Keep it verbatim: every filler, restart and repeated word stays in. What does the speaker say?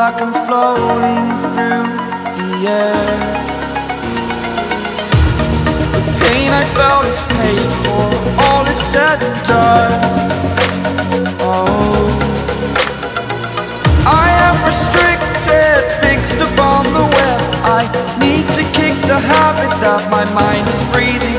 like I'm floating through the air. The pain I felt is paid for, all is said and done. Oh, I am restricted, fixed upon the web. I need to kick the habit that my mind is breathing